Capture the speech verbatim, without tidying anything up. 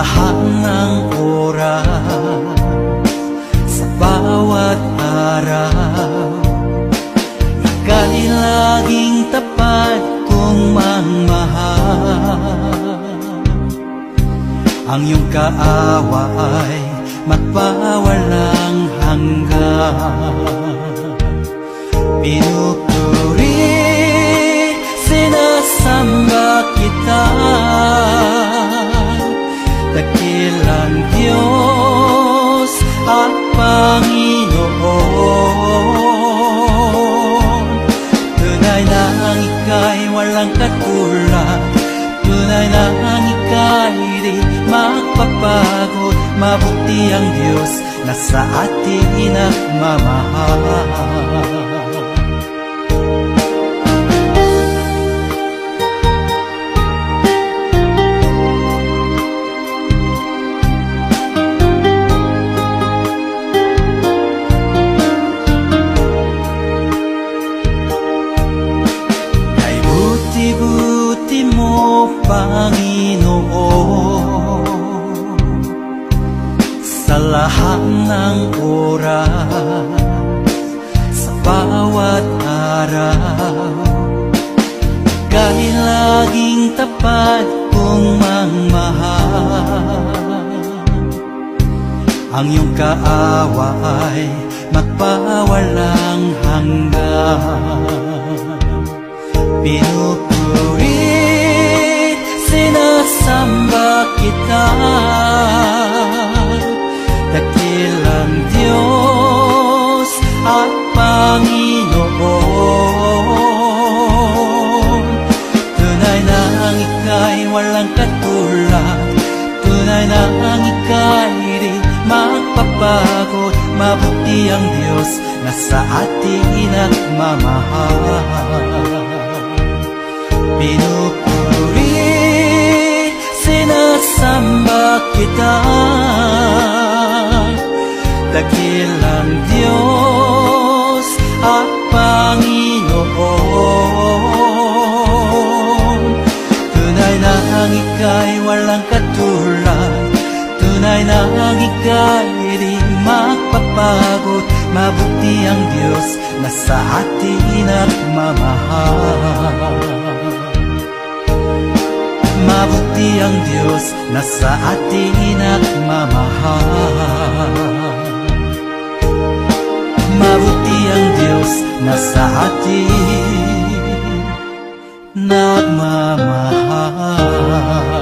lahat ng oras, sa bawat araw, ika'y laging tapat kong magmahal. Ang iyong kaawa ay magpawalang hanggan. Pinupuri, sinasamba kita, dakilang Diyos at Panginoon. Tunay na ang ika'y walang katulad, tunay na ang ika'y di magpapagod. Mabuti ang Diyos na sa atin nagmamahal. Kay buti-buti mo, Panginoon, sa lahat ng oras, sa bawat araw, ika'y laging tapat kong magmahal. Ang iyong kaawa ay magpawalang hanggan. Pinupuri, sinasamba kita, dakilang Diyos at Panginoon. Tunay na ang ika'y walang katulad, tunay na ang ika'y di magpapagod. Mabuti ang Diyos na sa atin nagmamahal. Pinupuri, sinasamba kita, dakilang Diyos at Panginoon. Tunay na ang ika'y walang katulad, tunay na ang ika'y di magpapagod. Mabuti ang Diyos na sa atin nagmamahal. Mabuti ang Diyos na sa atin nagmamahal. Mabuti ang Diyos na sa atin nagmamahal.